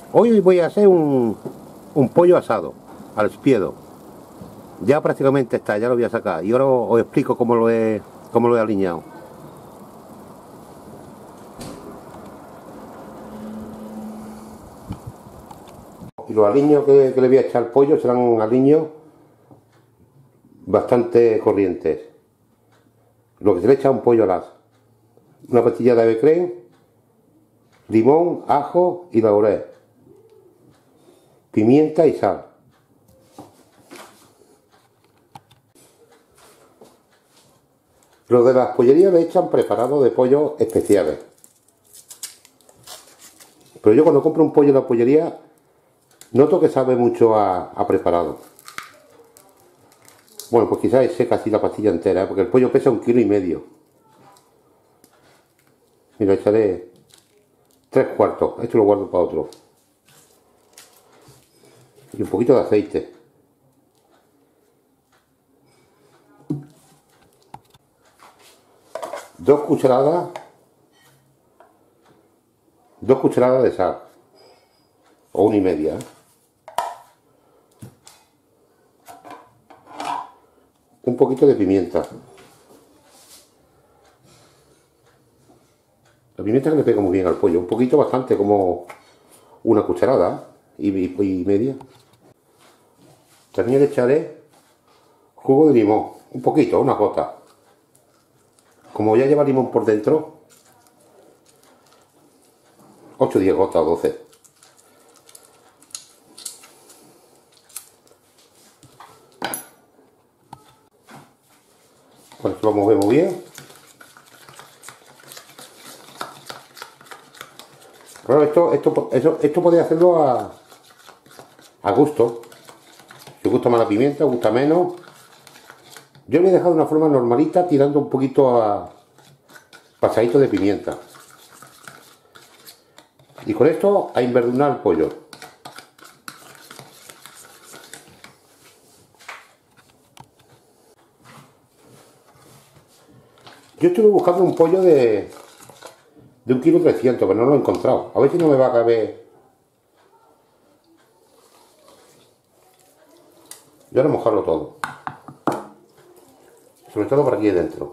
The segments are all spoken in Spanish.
Hoy voy a hacer un pollo asado al espiedo. Ya prácticamente está, ya lo voy a sacar. Y ahora os explico cómo lo he aliñado. Y los aliños que le voy a echar al pollo serán aliños bastante corrientes. Lo que se le echa a un pollo las: una pastilla de ave creme, limón, ajo y laurel, pimienta y sal. Los de las pollerías le echan preparado de pollo especiales. Pero yo cuando compro un pollo en la pollería noto que sabe mucho a preparado. Bueno, pues quizás ese casi la pastilla entera, porque el pollo pesa 1,5 kilos. Mira, echaré 3/4. Esto lo guardo para otro. Y un poquito de aceite. Dos cucharadas de sal. O 1,5. Un poquito de pimienta. La pimienta que le pega muy bien al pollo. Un poquito, bastante, como una cucharada y media. También le echaré jugo de limón. Un poquito, una gota. Como ya lleva limón por dentro, 8 o 10 gotas o 12. Bueno, lo movemos bien. Claro, esto podéis hacerlo a gusto. Si os gusta más la pimienta, os gusta menos. Yo le he dejado de una forma normalita, tirando un poquito a pasadito de pimienta. Y con esto a inverdunar el pollo. Yo estuve buscando un pollo de 1,3 kilos, pero no lo he encontrado. A ver si no me va a caber. Y ahora mojarlo todo. Sobre todo por aquí dentro.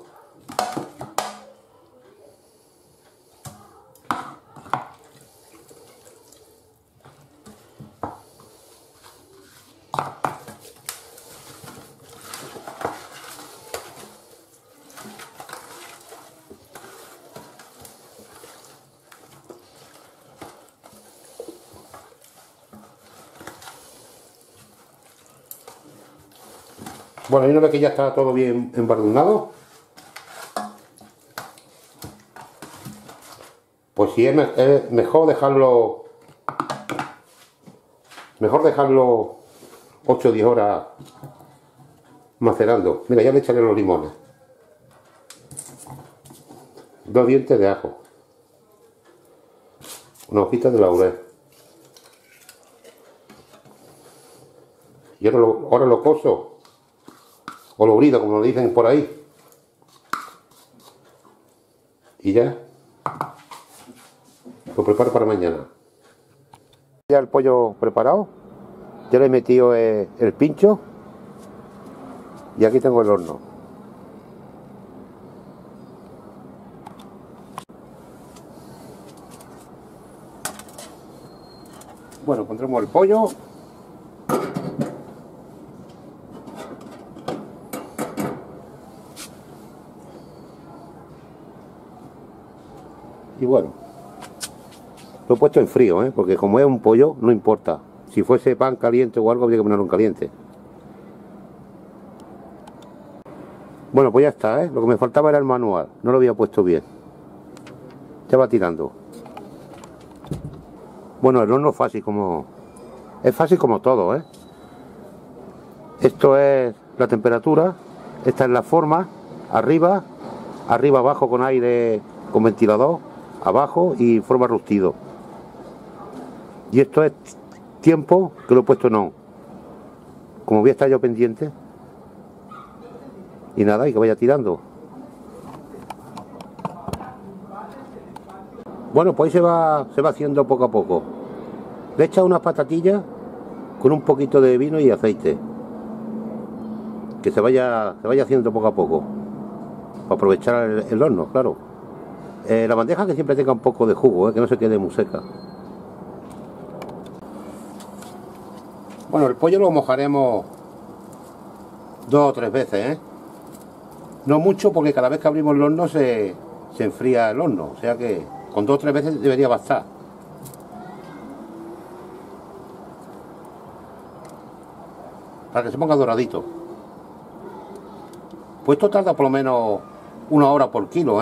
Bueno, y una vez que ya está todo bien embadurnado, pues si es mejor dejarlo 8 o 10 horas macerando. Mira, ya le echaré los limones, 2 dientes de ajo, una hojita de laurel, y ahora lo coso o lo brido, como lo dicen por ahí, y ya lo preparo para mañana. Ya el pollo preparado, ya le he metido el pincho y aquí tengo el horno. Bueno, pondremos el pollo. Y bueno, lo he puesto en frío, porque como es un pollo, no importa. Si fuese pan caliente o algo, habría que ponerlo en caliente. Bueno, pues ya está, Lo que me faltaba era el manual. No lo había puesto bien. Ya va tirando. Bueno, el horno es fácil como... Es fácil como todo, Esto es la temperatura. Esta es la forma. Arriba, abajo con aire, con ventilador. Abajo y forma rustido. Y esto es tiempo que lo he puesto no. Como voy a estar yo pendiente. Y nada, y que vaya tirando. Bueno, pues se va haciendo poco a poco. Le echas unas patatillas con un poquito de vino y aceite, que se vaya haciendo poco a poco, para aprovechar el horno, claro. La bandeja que siempre tenga un poco de jugo, que no se quede muy seca. Bueno, el pollo lo mojaremos 2 o 3 veces, no mucho, porque cada vez que abrimos el horno se enfría el horno, o sea que con 2 o 3 veces debería bastar. Para que se ponga doradito. Pues esto tarda por lo menos 1 hora por kilo,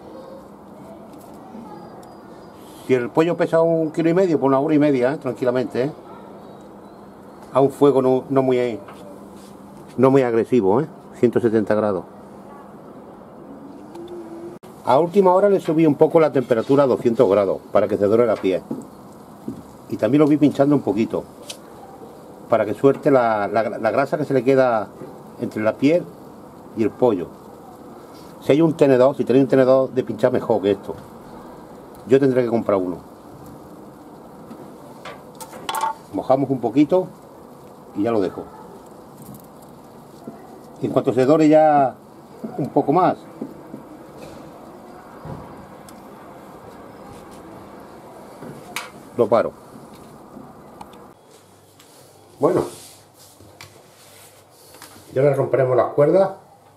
Si el pollo pesa 1,5 kilos, pues 1 hora y media, tranquilamente, a un fuego no muy agresivo, 170 grados. A última hora le subí un poco la temperatura a 200 grados para que se dore la piel. Y también lo vi pinchando un poquito, para que suelte la grasa que se le queda entre la piel y el pollo. Si tenéis un tenedor de pinchar, mejor que esto. Yo tendré que comprar uno. Mojamos un poquito y ya lo dejo. Y en cuanto se dore ya un poco más, lo paro. Bueno, ya le romperemos las cuerdas.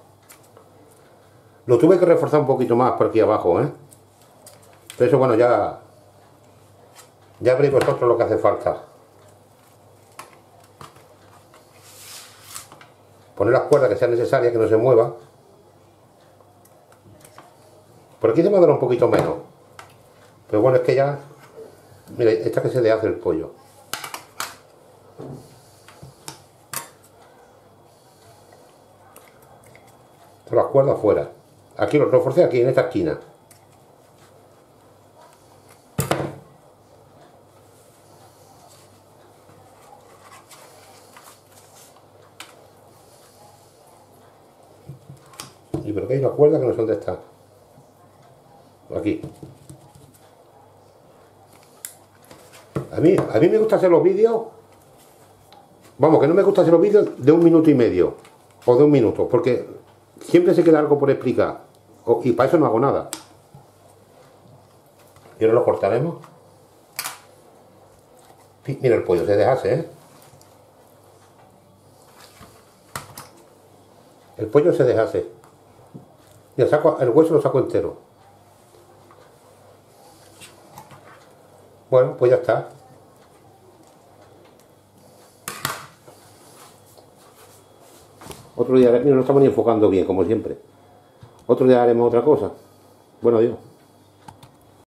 Lo tuve que reforzar un poquito más por aquí abajo, Pero eso, bueno, ya veréis vosotros lo que hace falta. Poner las cuerdas que sean necesarias, que no se muevan. Por aquí se me ha dado un poquito menos. Pero bueno, es que ya... Mire, esta que se deshace el pollo. Las cuerdas fuera. Aquí los reforcé, aquí en esta esquina. Y pero que hay una cuerda que no sé dónde está. Aquí. A mí me gusta hacer los vídeos. Vamos, que no me gusta hacer los vídeos de 1 minuto y medio. O de 1 minuto. Porque siempre se queda algo por explicar. Y para eso no hago nada. Y ahora lo cortaremos. Mira el pollo, se deshace, El pollo se deshace. Y el hueso lo saco entero. Bueno, pues ya está. Otro día, mira, no estamos ni enfocando bien, como siempre. Otro día haremos otra cosa. Bueno, adiós.